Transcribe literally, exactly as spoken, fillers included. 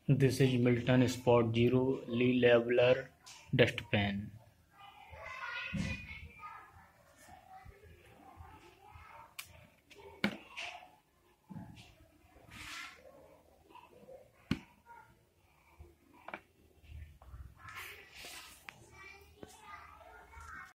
This is Milton Spot Zero Lee Leveler dustpan.